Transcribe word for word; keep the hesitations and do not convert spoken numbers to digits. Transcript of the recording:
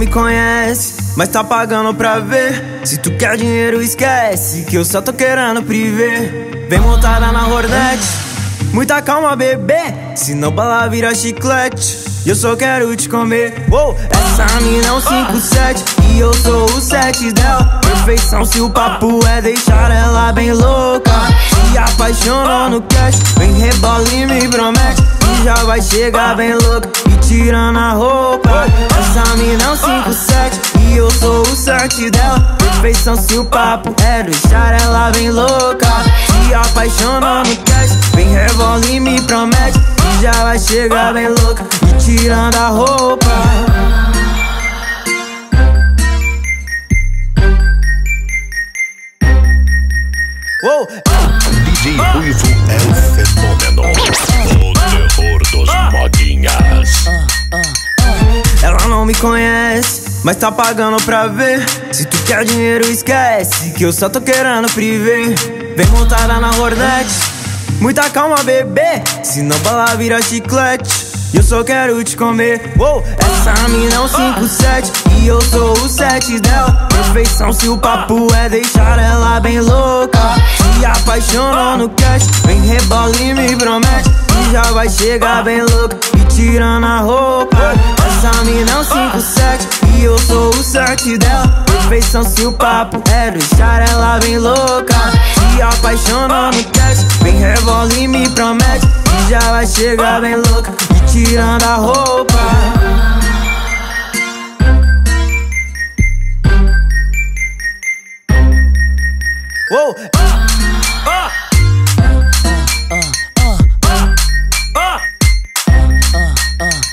me conhece, mas tá pagando pra ver. Se tu quer dinheiro esquece, que eu só tô querendo priver. Vem montada na Hornet, muita calma bebê, senão bala vira chiclete e eu só quero te comer. Uou, essa mina é um cinco sete e eu sou o sete dela. Perfeição se o papo é deixar ela bem louca. Se apaixonou no cash, vem rebola e me promete que já vai chegar bem louca e tirando a roupa. Essa mina é um cinco sete e eu sou o sete dela. Perfeição se o papo é deixar ela bem louca. Se apaixonou no cash, vem rebola e me promete que já vai chegar bem louca e tirando a roupa. Uou. D J Ruivo é o fenômeno, o terror dos modinhas. Ela não me conhece, mas tá pagando pra ver. Se tu quer dinheiro esquece, que eu só tô querendo priver. Vem montada na Hornet, muita calma bebê, senão bala vira chiclete e eu só quero te comer. Uou, essa mina é um cinco sete e eu sou o sete dela. Perfeição se o papo é deixar ela bem louca. Se apaixonou no cash, vem rebola e me promete que já vai chegar bem louca e tirando a roupa. Essa mina é um cinco sete e eu sou o sete dela. Perfeição se o papo é deixar ela bem louca. Se apaixonou no cash, vem rebola e me promete que já vai chegar bem louca e tirando a roupa. Uou. Ah. Ah. Ah. Ah. Ah.